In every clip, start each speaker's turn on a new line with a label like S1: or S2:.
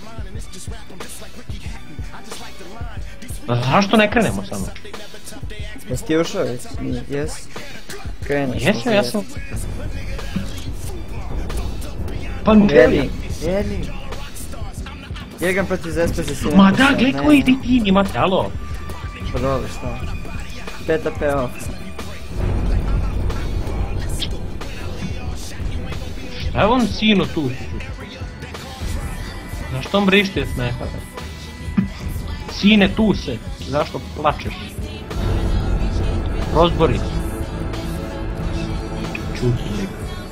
S1: Zašto ne krenemo samo?
S2: Jesi ti ušao? Jes? Kreneš.
S1: Jesam, ja sam... Pa Meli!
S2: Jegan protiv Zespe se sine.
S1: Ma da, gledaj koji ti tim imate, alo!
S2: Pa dobro, šta? 5 APO.
S1: Šta je on sino tu? Zašto on brište smeha? Sine tu se, zašto plačeš? Rozbori se. Čuti.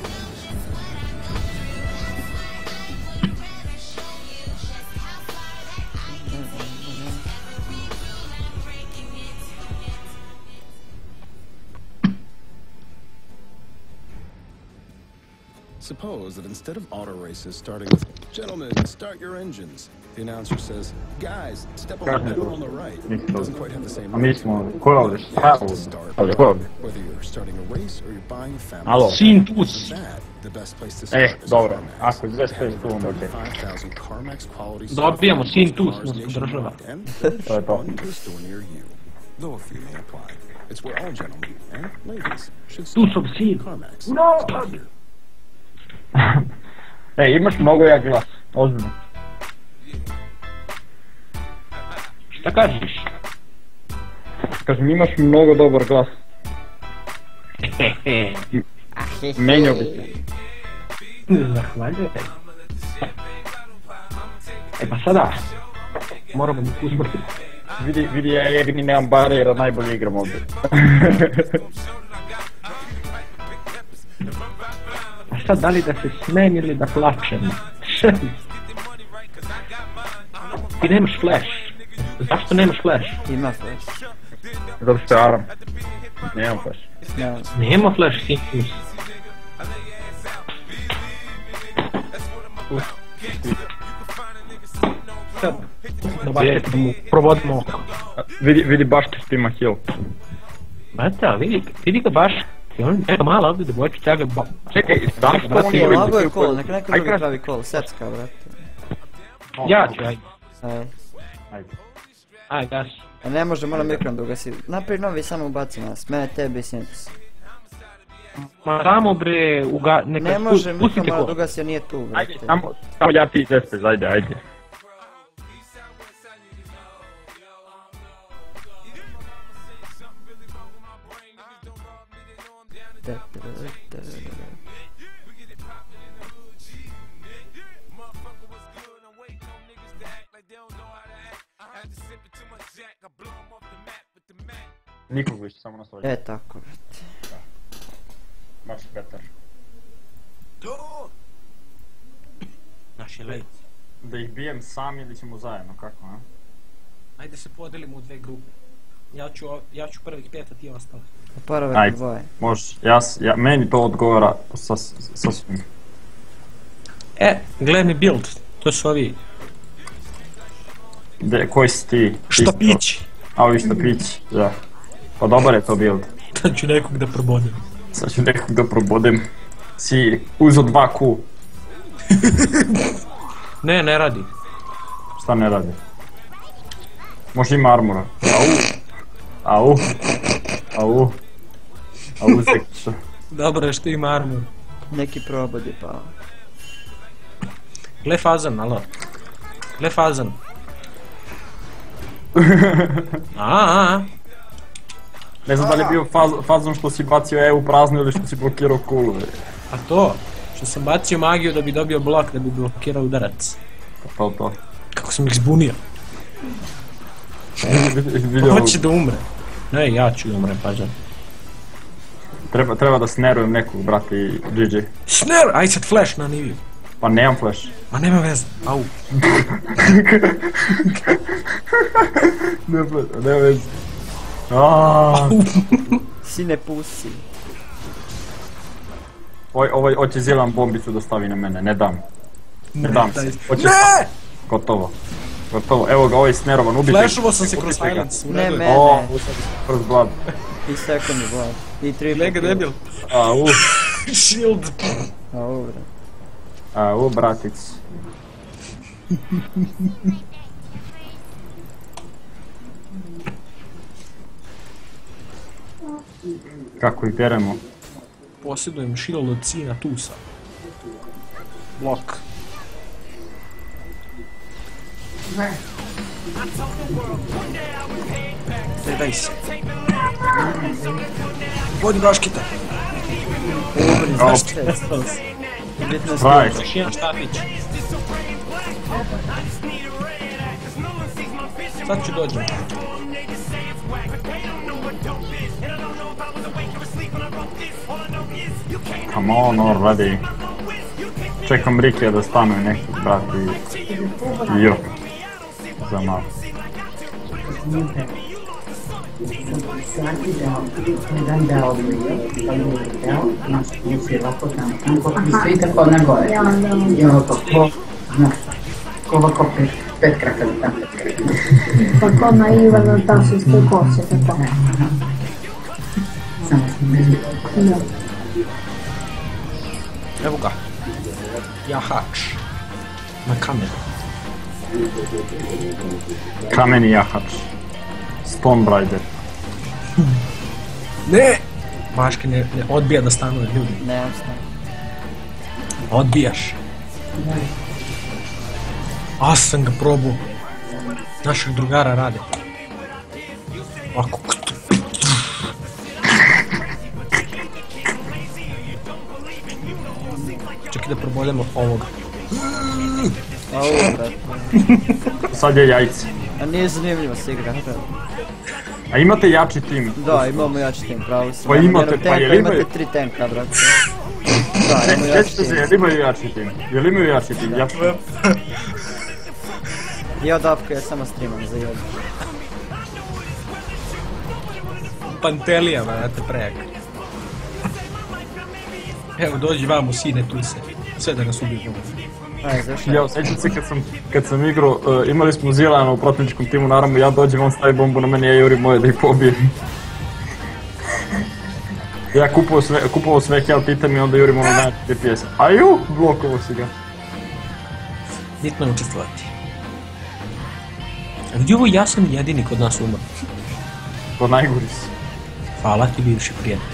S3: Suppose that instead of auto races starting with, "Gentlemen, start your engines," the announcer says, "Guys, step on the pedal on the right." It doesn't quite have the same ring. To start, whether you're starting a race or you're buying a family.
S4: Alo.
S1: Sin tus.
S3: That, the best place to start is
S4: dobro,
S3: CarMax.
S4: ako je 250 tu onda okej.
S3: 5,000 CarMax quality
S1: Dobijamo
S3: software
S1: sin tus,
S3: cars
S1: nas podržava.
S3: nationwide and
S4: To je to.
S3: one to a store near you. Though a fee may apply. It's where all gentlemen and ladies should
S1: Tu
S3: start.
S1: sam sin.
S3: CarMax.
S4: No! Ej, imaš mnogo jak glas, ozbiljno.
S1: Šta kažeš?
S4: Kažem, imaš mnogo dobar glas. Menjao bi se.
S1: Zahvaljujem. E pa sada, moramo da uzbrati.
S4: Vidi, ja jedini nemam barijera, najbolje igram ovdje.
S1: A sad, da li da se smijem ili da plačem? Ti nemaš flash. Zašto nemaš flash?
S2: Ima flash.
S4: Zato što je Aram. Nemam flash.
S1: Nema flash, Sintus. Sad, da mu provodimo oko.
S4: Vidi baš te stima heal.
S1: Brate, vidi ga baš. I on neka mala ovdje debojčić, ja ga
S4: Čekaj, zašto on je
S2: Lago je call, neka neko drugi pravi call, secka brate.
S1: Ja ću, ajde.
S4: Ajde.
S1: Ajde, gas.
S2: A ne može, moram ekran da ugasi. Napravi novi, samo ubaci nas, mene, tebe i Sintus.
S1: Ma samo bre, neka
S2: Ne može, Mika
S1: pustite
S2: mora
S1: ko.
S2: da ugasi, on nije tu brate.
S4: Ajde, samo ja ti Zespez, ajde. Nikog više, samo nastavljaj.
S2: Tako brate.
S4: Baš betar.
S1: Naš je lejt.
S4: Da ih bijem sam ili ćemo zajedno, kako, a?
S1: Ajde se podelimo u dve grupe. Ja ću prvih 5, a ti ostalo.
S2: Prve
S4: Ajde.
S2: dvoje.
S4: Može, meni to odgovara sasvim.
S1: Gledaj mi build, to su ovi
S4: Koji si ti?
S1: štapići.
S4: A ovi štapići, da. Pa dobar je to build.
S1: Sad ću nekog da probodim.
S4: Sad ću nekog da probodem. Si uzo 2Q.
S1: Ne radi.
S4: Šta ne radi? Možda ima armora. Au, zekiša.
S1: Dobro je što ima armor.
S2: Neki probod je pao.
S1: Gle fazan, alo. Gle fazan.
S4: Ne znam da li je bio fazon što si bacio EU praznu ili što si blokirao kulu.
S1: A to, što sam bacio magiju da bi dobio blok da bi blokirao udarac.
S4: To.
S1: Kako sam ih zbunio. Hoće da umre. Ne, ja ću umrem, pažan.
S4: Treba da snerujem nekog, brate, i GG.
S1: Snare! Aj sad flash na Niviju.
S4: Pa nemam flash.
S1: Ma nema veze, au.
S4: Nema veze.
S2: Sine pusi.
S4: Hoće Zilan bombicu da stavi na mene, ne dam. Ne dam se.
S1: Ne!
S4: Gotovo. Evo ga, ovaj snerovan, ubite ga.
S1: Flashovo sam se kroz silence.
S2: Ne mene.
S4: First blood.
S2: I second blood. I triple
S1: Lega
S2: kill.
S1: debil. Shield.
S2: Au bre.
S4: Au, bratic. Kako ih teremo?
S1: Posjedujem šilold od sina Tusa. Blok. Daj se. Vodi Baškita.
S4: Right.
S1: Još jedan štapić. Sad ću dođem.
S4: Come on already. Čekam Rikija da stane nekog, brati. Jo. Za malo.
S5: Svaki jedan deo odlije, pa drugi deo, naš plus je ovako tamo, i stoji tako na gore. I ovako, ovako pet kraka da tam.
S6: Pa ko na Ivana Tašinskoj koše, tako.
S5: Samo sam ne vidio.
S1: Evo ga. Jahač. Na kameru.
S4: Kameni jahač. Stonebrider.
S1: Ne! Baški ne odbija da stanuje ljudi.
S2: Nemam stan.
S1: Odbijaš. A sam ga probao. Našeg drugara rade. Ovako. Čekaj da proboljamo ovoga.
S2: A ovo, brate.
S4: Sad je jajce.
S2: A nije zanimljivo se igra.
S4: A imate jači tim?
S2: Da, imamo jači tim, pravo sam.
S4: Pa imate, pa jel imaju?
S2: Imate 3 tenka, brate. Da, imamo jači
S4: Recite se,
S2: tim.
S4: jel imaju jači tim? Jel imaju jači tim?
S2: Ja odavka, ja samo streamam za jednu.
S1: Pantelija, brate, prejak. Evo, dođi vamo, sine, tu se. Sve da nas ubiju.
S2: Ajde, zašto?
S4: Ja, sjećam se kad sam igrao, imali smo Zilana u protivničkom timu, naravno ja dođem, on stavi bombu na mene, ja jurim moje da ih pobijem. Ja kupovao sve health item i onda jurim ono najbolji DPS. Aju, blokovo si ga.
S1: Bitno je učestvovati. A gdje ovo ja sam jedini kod nas umro?
S4: To najgori si.
S1: Hvala ti, bivši prijatelj.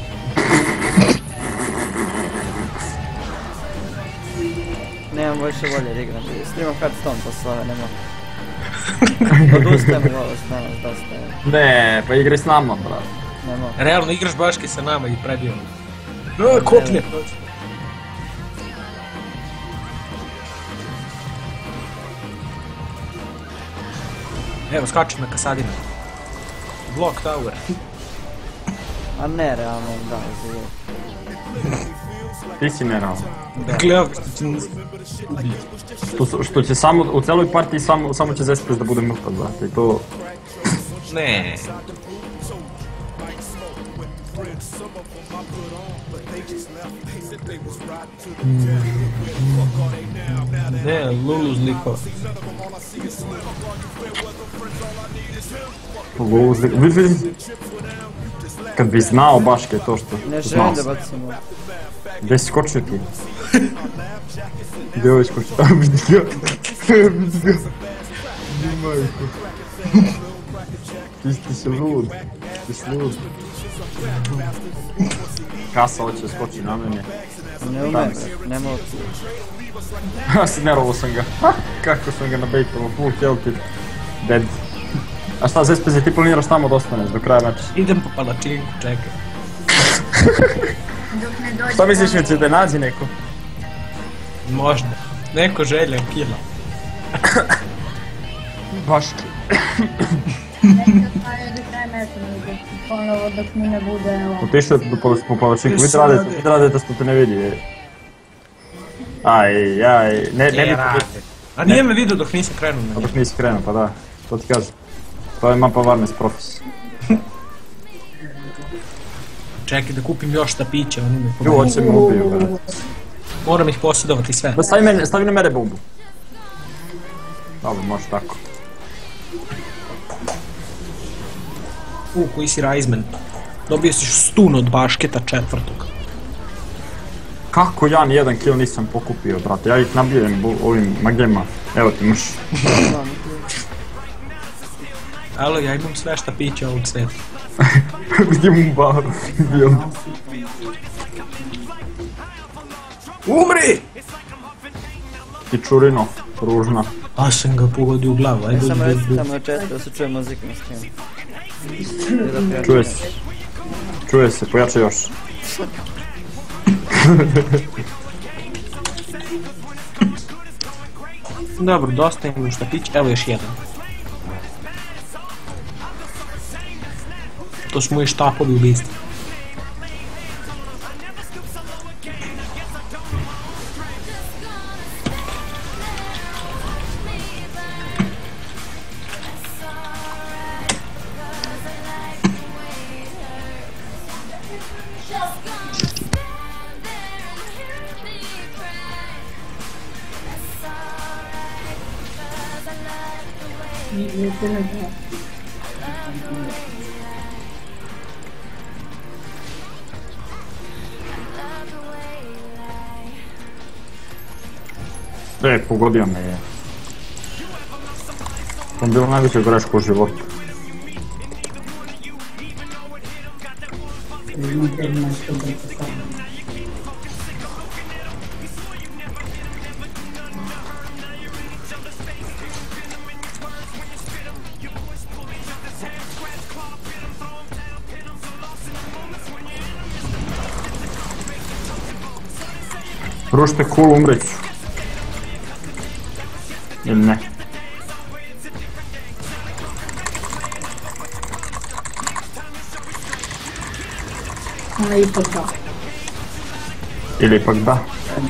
S2: Nemam više volje da igram. Streamam Hearthstone pa slave, nema. Odustajem od ovo s danas, dosta je.
S4: Ne, pa igraj s nama, brate.
S2: Nema.
S1: Realno igraš Baški sa nama i prebio. Da, kopne! Evo, skačem na kasadinu. Block tower.
S2: A ne, realno, da, za jednu.
S4: Ti si nerealno.
S1: Gledao što će nas ubiti.
S4: Što će samo, u celoj partiji samo će Zespres da bude mrtav, brate, i to...
S1: Ne. Ne, Lulu zliko.
S4: Vidi. Kad bi znao Baške to što...
S2: Ne
S4: znao
S2: želim da
S4: sam.
S2: bacim ovo.
S4: Gdje si skočio ti? Gdje ovaj skočio? A, vidi ga. Vidi ga. Majko. Ti si lud. Ti si lud. Kasa hoće da skoči na mene.
S2: Ne umem, brate, ne mogu.
S4: Snerovo sam ga. Kako sam ga nabejtovao, full health. Dead. A šta, Zespeze, ti planiraš tamo da ostaneš do kraja meča?
S1: Idem po palačinku, čekaj.
S4: Šta misliš mi će da nađi neko?
S1: Možda. Neko željen kila.
S4: Baški.
S6: Nekad traju do kraja meča, ponovo dok mi ne bude ovo.
S4: Otišli po palačinku, vidi radite što te ne vidi. Aj, ne bi to...
S1: A nije me vidio dok nisam krenuo na
S4: Pa
S1: njega.
S4: dok nisi krenuo, pa da, to ti kažem. To je Mapa Varnes profes.
S1: Čekaj da kupim još štapića, oni me
S4: Ju,
S1: pomogu.
S4: hoće me ubiju, brate.
S1: Moram ih posjedovati sve.
S4: Da stavi na mene bombu. Dobro, može tako.
S1: Koji si Raizman. Dobio si stun od Bašketa četvrtog.
S4: Kako ja nijedan kill nisam pokupio, brate, ja ih nabijem ovim magema. Evo ti imaš.
S1: Alo, ja imam sve šta piće ovog sveta.
S4: Gdje mu bar bio?
S1: Umri!
S4: Ti čurino, ružna.
S1: A sam ga pogodio u glavu, ajde.
S2: Samo recite tamo na četu da se čuje muzika na streamu.
S4: Čuje se, pojačaj još.
S1: Dobro, dosta imam šta piće, evo još jedan. To su moji štapovi u listi.
S4: Pogodio me je. To je bilo najveća greška u životu. Rušte cool, umreću. Ili ne?
S6: Ali ipak da.
S4: Ili ipak da?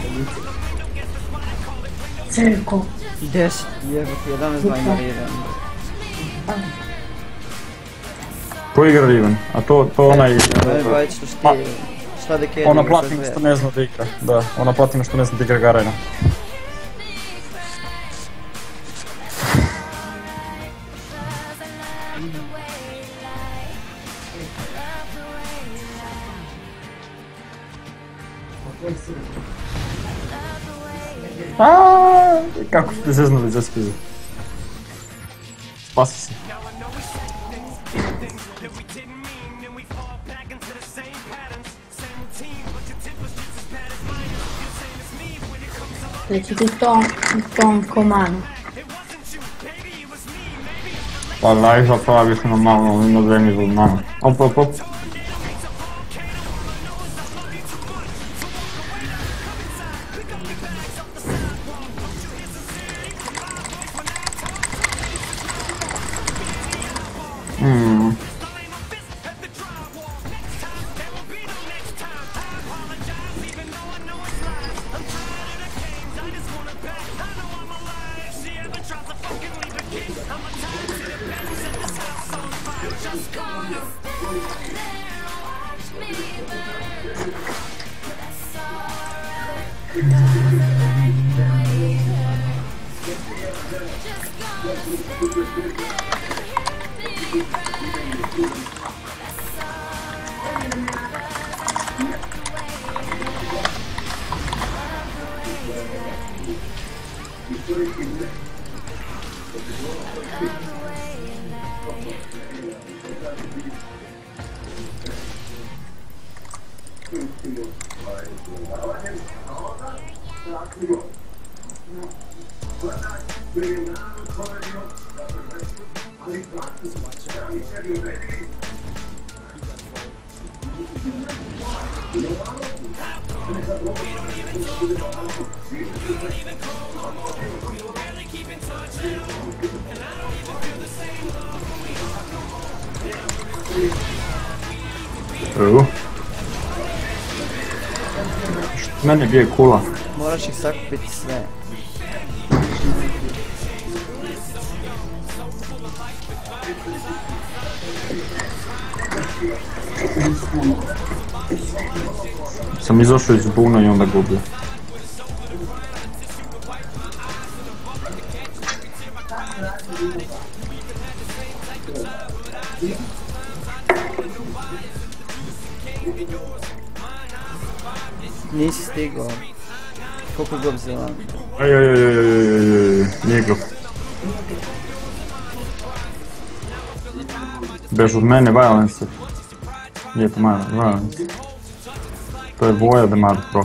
S6: Cerko.
S2: 10, jebati, 11-2 ima Riven.
S4: Ko igra Riven? A to onaj...
S2: Bajić što ti... Šta da kjer
S4: Ona
S2: igra
S4: platina što ne zna da igra. Da, ona platina što ne zna da igra Garena. Kako ste zeznuli za spizu? Spasi se.
S6: Znači ti tom komanu.
S4: Pa daj zapraviš na malo, ima zemlji za mano. Op. Mene bije kula.
S2: Moraš ih sakupiti sve.
S4: Sam izašao iz buna i onda gubio.
S2: Nisi stigao. Koliko je glup zelan?
S4: Nije glup. Bež od mene, violence. Nije to malo, violence. To je boja da malo pro.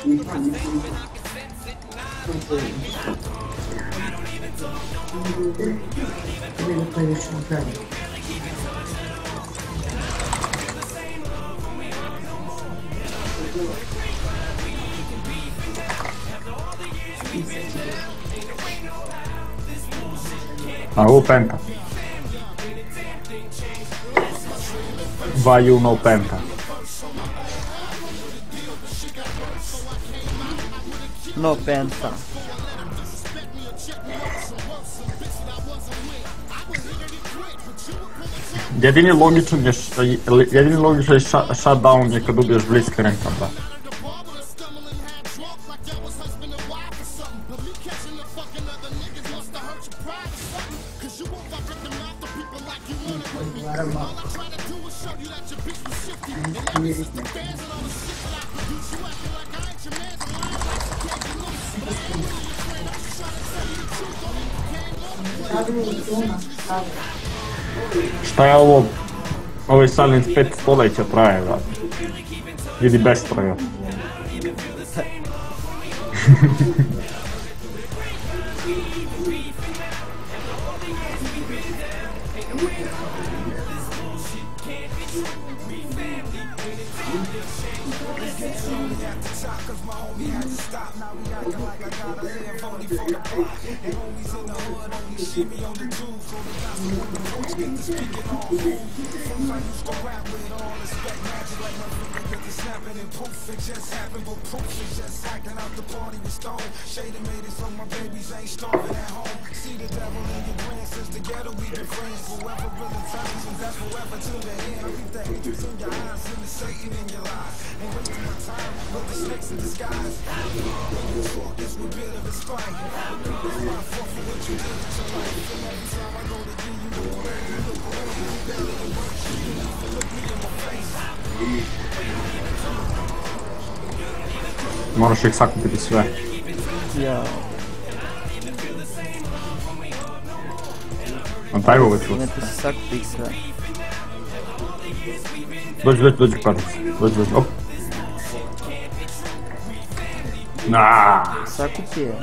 S4: A ovo penta. Why you no penta?
S2: No penta.
S4: Jedini logičan shutdown je kad ubiješ Blitzcranka, da. Šta je ovo? Ovo je Silent 5 stoljeća traje, da. Ili bez traja. Moraš ih sakupiti sve.
S2: Ja.
S4: Na taj ovo ću.
S2: Ne, ti si sakupi ih sve.
S4: Dođi, kvadrac. Dođi, op. Naaaa.
S2: Sakupi je.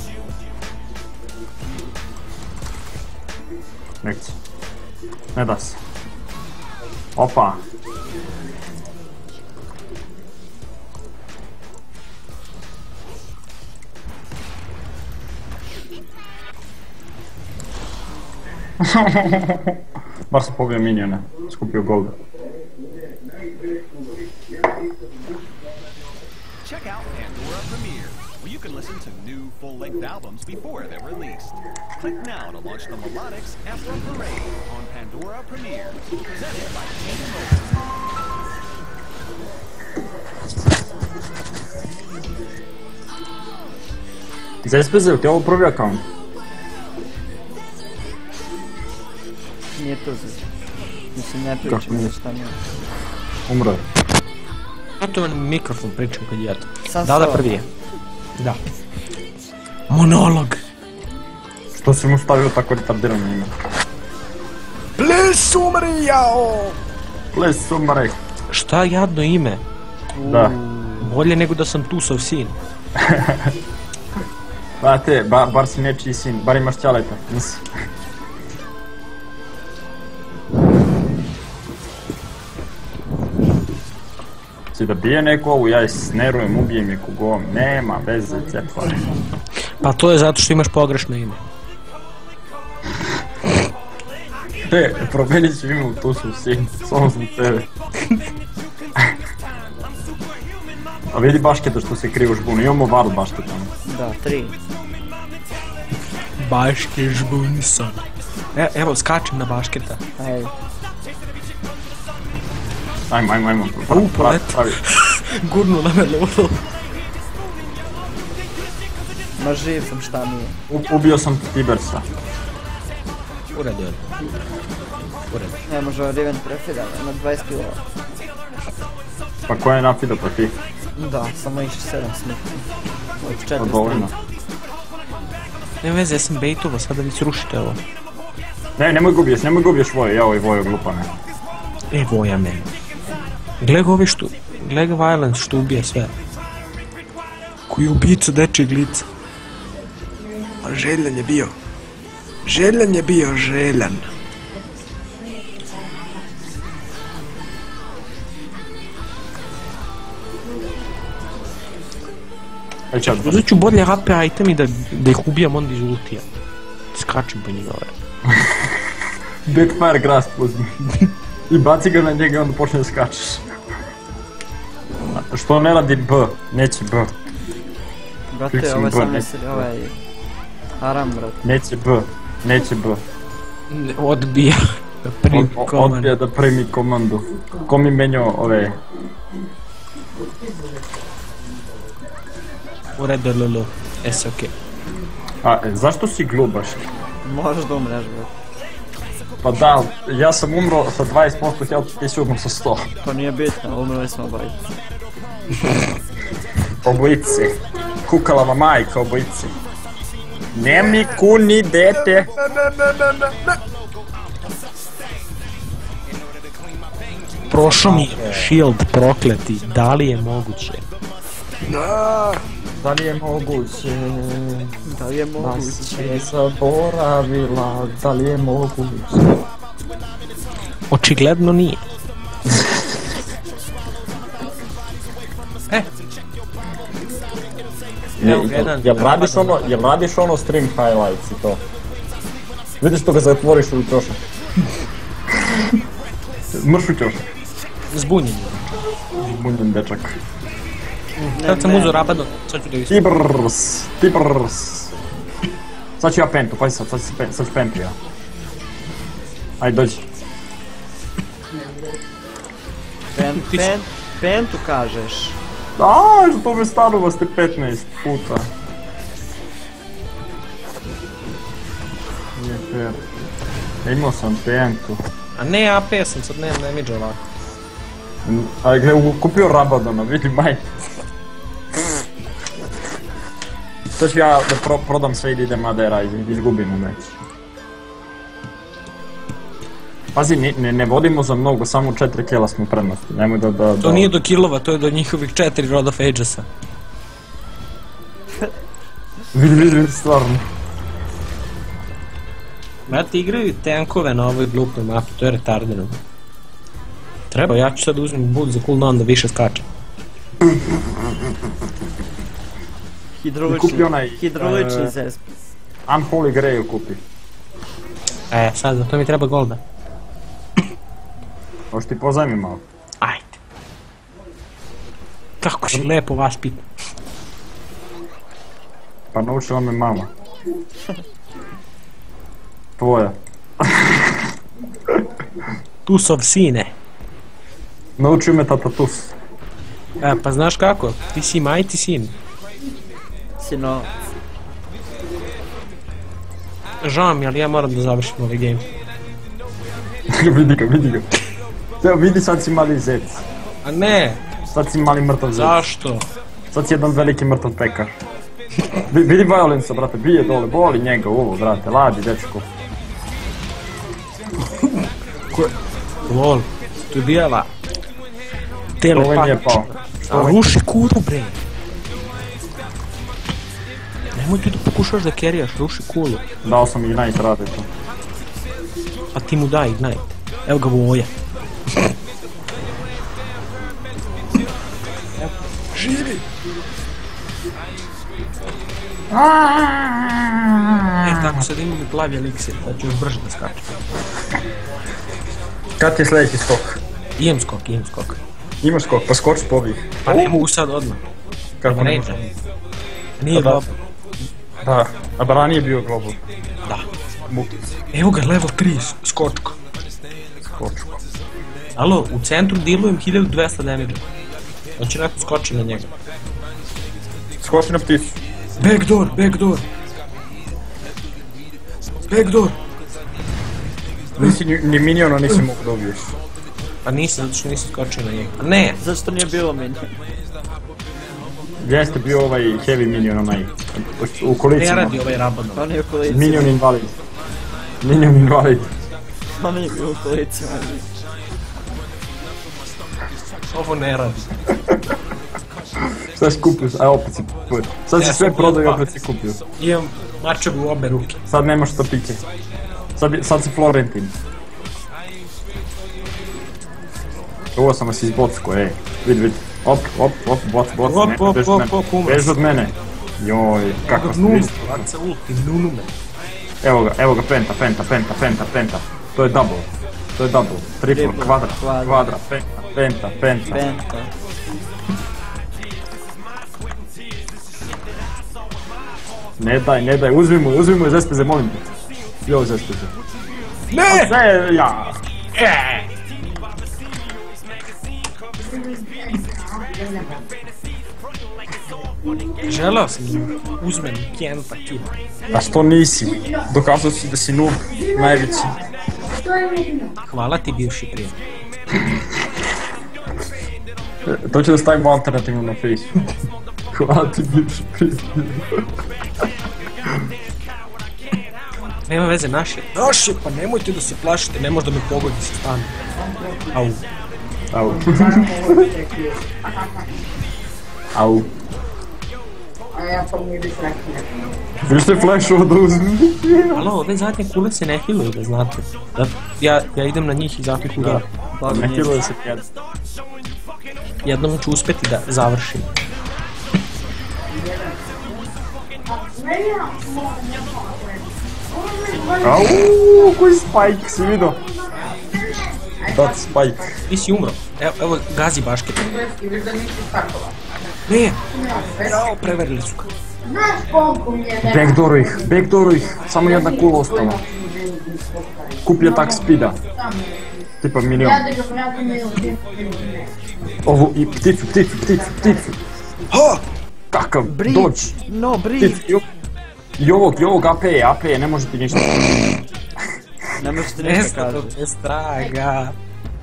S4: Nekci. Ne da se. Opa. Bar sam pobio minijone, skupio golda.
S7: Check out Pandora Premiere, where you can listen to new full-length albums before they're released. Click now to launch the Melodics Afro Parade on Pandora Premiere, presented by T-Mobile.
S4: Za SPZ, ti je ovo prvi akaunt?
S2: Nije to za... Mislim, ne pričam ništa nije.
S4: Umro je.
S1: To je mikrofon pričam kad je to.
S2: Sam
S1: Da,
S2: stao.
S1: prvi je. Da. Monolog.
S4: Što si mu stavio tako retardirano ime? Ples Sumari!
S1: Šta jadno ime?
S4: Da.
S1: Bolje nego da sam Tusov sin.
S4: Brate, bar si nečiji sin, bar imaš ćaleta, nisi. Si da bije neko ovu, ja je snerujem, ubijem je kogom, nema veze, cijepva.
S1: Pa to je zato što imaš pogrešno ime.
S4: Promenit ću ime u Tusov sin, samo sam tebe. A vidi bašketa što se krije u žbunu, imamo varu bašketa.
S2: Da, 3.
S1: Baške žbunsa. Evo, skačem na bašketa.
S2: Ajde.
S4: Ajmo.
S1: Polet. Gurnu na mene ovo.
S2: Ma živ sam, šta mi je.
S4: Ubio sam Tibersa.
S1: Uredu je.
S2: Ne može Riven prefida, na 20 kg.
S4: Pa koja je napida pa ti?
S2: Da, samo išli 7 smrti. Od 4
S4: dovoljno.
S1: Ne veze, ja sam bejtovo, sada vi srušite ovo.
S4: Ne, nemoj gubiješ Vojo, ja ovaj Vojo glupane.
S1: Voja meni. Gle ga gle ga Violence što ubije sve. Koji je ubica dečijeg lica. A željan je bio. Željan. Uzet ću bolje HP item i da ih ubijam onda iz ultija. Skačem po njega ovaj.
S4: Backfire Grasp uzmi. I baci ga na njega i onda počne da skačeš. Što ne radi B? Neće B.
S2: Brate, ovo je sam misli, ovaj... Haram, brate.
S4: Neće B.
S1: Odbija da primi komandu.
S4: Odbija da primi komandu. Ko mi menjao ove...
S1: U redu, lulu. Okej.
S4: Zašto si glubaš?
S2: Možda umreš, brate.
S4: Pa da, ja sam umro sa 20% health, ti si umro sa 100.
S2: To nije bitno, umrli smo obojice.
S4: Obojici. Kukalava majka, obojici. Ne mi kuni dete.
S1: Prošao mi shield prokleti, da li je moguće?
S4: Da li je moguće?
S2: Da li je
S4: Da
S2: moguće?
S4: si zaboravila, da li je moguće?
S1: Očigledno nije.
S4: Jel radiš ono stream highlights i to? Vidiš to ga zatvoriš u trošak. Mršu trošak.
S1: Zbunjen.
S4: Zbunjen dečak.
S1: Sad sam uzeo Rabadon, sad ću da visim.
S4: Tibrs. Sad ću ja pentu, pazi sad ću pentu ja. Ajde, dođi.
S2: Pentu kažeš.
S4: Za to me stanova ste 15 puta. Nije fair. Imao sam pentu.
S1: A ne AP sam sad, ne damage ovako.
S4: Ali gle, kupio Rabadona, vidi maj. To ću ja da prodam sve i da idem ADR-a i izgubim u meč. Pazi, ne vodimo za mnogo, samo 4 kila smo prednosti, nemoj da...
S1: To nije do killova, to je do njihovih 4 Rod of Ages-a.
S4: Vidim, stvarno.
S1: Brate, igraju tankove na ovoj glupnoj mapi, to je retardeno. Treba, ja ću sad uzmem bud za cooldown da više skačem.
S2: Hidrolični zesp.
S4: Unholy Grail kupi.
S1: Sad za to mi treba golda.
S4: Hoće ti pozajmi malo?
S1: Ajde. Kako si lepo vas pitan.
S4: Pa naučila me mama. Tvoja.
S1: Tusov sine.
S4: Naučio me tata Tus.
S1: Pa znaš kako, ti si majti sin.
S2: Sino.
S1: Žao mi, ali ja moram da završim ovaj game.
S4: Vidi ga. Evo vidi, sad si mali zec.
S1: A ne!
S4: Sad si mali mrtav zec.
S1: Zašto?
S4: Sad si jedan veliki mrtav pekar. Vidi Violence, brate, bije dole, boli njega u ovo, brate, ladi, dečko.
S1: Lol, tu je bijela.
S4: Ovo nije pao.
S1: Ruši kulu, bre. Nemoj ti da pokušaš da kerijaš, ruši kulu.
S4: Dao sam Ignite, rade to.
S1: Pa ti mu daj Ignite. Evo ga Voja. Živi! Tako sad imam i plavi eliksir, da ću još brže da skačem.
S4: Kad ti je sljedeći skok?
S1: Imam skok.
S4: Imaš skok, pa skoči po ovih.
S1: Pa ne mogu sad odmah.
S4: Kako ne može?
S1: Nije global.
S4: Da, a Baran je bio global.
S1: Da. Evo ga, level 3, skočko. Alo, u centru dilujem 1200 damage. Hoće neko skoči na njega.
S4: Skoči na pticu.
S1: Backdoor!
S4: Nisi ni miniona nisi mogu dobiješ.
S1: Pa nisam, zato što nisam skočio na njega. Ne!
S2: Zašto nije bilo minion?
S4: Gdje ste bio ovaj heavy minion onaj? U kolicima.
S1: Ne radi ovaj Rabadon.
S2: Oni u kolicima.
S4: Minion invalid. Minion invalid.
S2: Oni u kolicima.
S1: Ovo ne radi.
S4: Šta si kupio? A opet si kupio. Sad si sve prodao i opet si kupio.
S1: Imam mačevu u obe ruke.
S4: Sad nemaš što pike. Sad si Florentin. Ovo sam vas izbocko, ej. Vidi. Op, boc, bež od mene. Joj, kako ste vi.
S1: Vaca ulti, nunu me.
S4: Evo ga, penta. To je double. Triple, kvadra, penta. Ne daj, uzmi mu zespeze, molim te. Jo, zespeze.
S1: Ne!
S4: Sve, ja.
S1: Želeo sam uzmem Kenta Kid.
S4: A što nisi? Dokazao si da si noob, najveći.
S1: Hvala ti, bivši prijatelj.
S4: To ću da stavim alternativno na Facebooku. Hvala ti, bivši prijatelj.
S1: Nema veze, naš je, pa nemojte da se plašite, ne može da me pogodi sa stanu.
S4: Au.
S5: A ja pomiriš nekako.
S4: Viš te flash-ovo da uzmi?
S1: Alo, ove zadnje kule se ne healuju, da znate. Ja idem na njih i zato ih udaram.
S4: Ne healuje se jedan.
S1: Jednom ću uspeti da završim.
S4: Auuu, koji Spike, si vidio? Dat Spike.
S1: Ti si umro. Evo, gazi bašket.
S5: Viš da nisi stakova.
S1: Ne! Jao, preverili su ga.
S5: Znaš koliko mi je
S4: Backdooru ih, samo jedna kula ostala. Kuplje tak speeda. Tipa milion.
S5: Ja da ga vratim i ovdje.
S4: Ovu i pticu.
S1: Ha!
S4: Kakav,
S2: Breed!
S4: dođi.
S2: No, breed!
S4: I ovog AP je, ne može ti ništa.
S2: Ne možeš ti ništa
S1: Nesta
S2: kažu.
S1: to bez traga.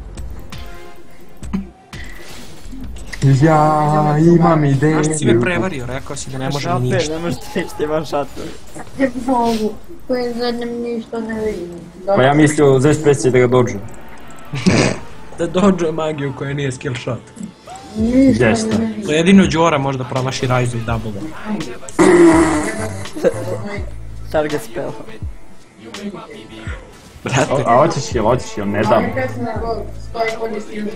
S4: Ja imam ideju.
S1: Znaš ti si me prevario, rekao si da ne može ni ništa.
S2: Ne možeš ti ništa, imam šator.
S5: Ne mogu. Koji zadnjem ništa ne vidim.
S4: Pa ja mislio za specije da ga dođu.
S1: Da dođe magiju koja nije skill shot.
S5: Ništa
S4: Jeste.
S5: ne vidim.
S1: To jedino Đora možda promaši Rise of Double.
S2: Target spell.
S1: Brate,
S4: A hoćeš jel, ne dam.
S5: Kad se nego stoji kod isti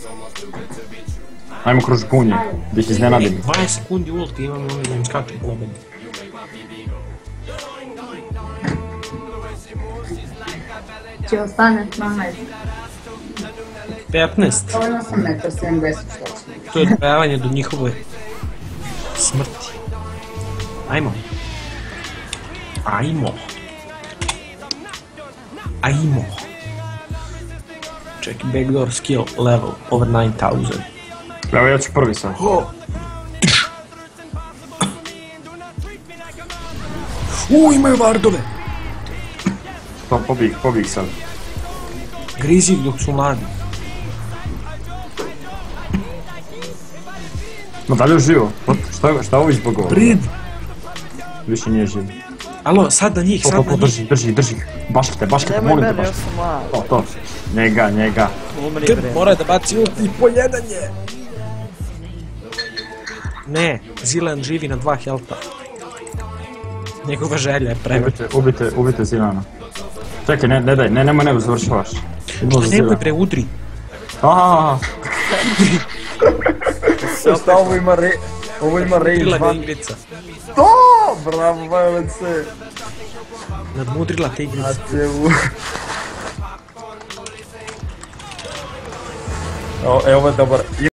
S4: Ajmo kroz punje, da ih iznenadim.
S1: 20 sekundi ulti imam ono da im skačem po obedi.
S5: Će ostaneš na među.
S1: 15.
S5: Dovoljno sam 1,70 što će.
S1: To je odbrojavanje do njihove smrti. Ajmo. Check backdoor skill level over 9000.
S4: Evo ja ću prvi sad.
S1: Imaju vardove!
S4: To pobij sad.
S1: Grizi ih dok su mladi.
S4: No dalje živo. Šta ovo izbogovo?
S1: Brid!
S4: Više nije živo.
S1: Alo, sad na njih, sad na njih.
S4: Drži. Baškite,
S2: Nemoj
S4: molim te
S2: mene, još
S4: baškite.
S2: sam mlad.
S4: To. Njega.
S2: Umri
S1: Grb
S2: bre.
S1: mora da baci ulti i pojedan je! Ne, Zilan živi na 2 healtha. Njegova želja je prevrti.
S4: Ubite Zilana. Čekaj, ne daj, nemoj završavaš.
S1: Nemoj preudri.
S4: Aaaa.
S2: Šta ovo ima range
S1: Nadmudrila ga
S2: van.
S1: igrica.
S2: To! Bravo, Violence!
S1: Nadmudrila te igrica.
S2: Evo je dobar.